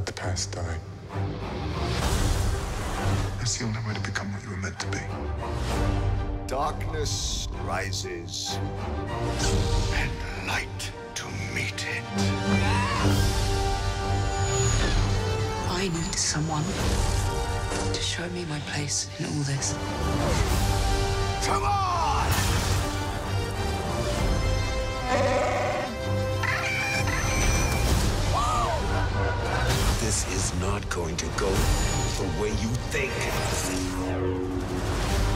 the past die. That's the only way to become what you were meant to be. Darkness rises, and light to meet it. I need someone to show me my place in all this. Come on! This is not going to go the way you think.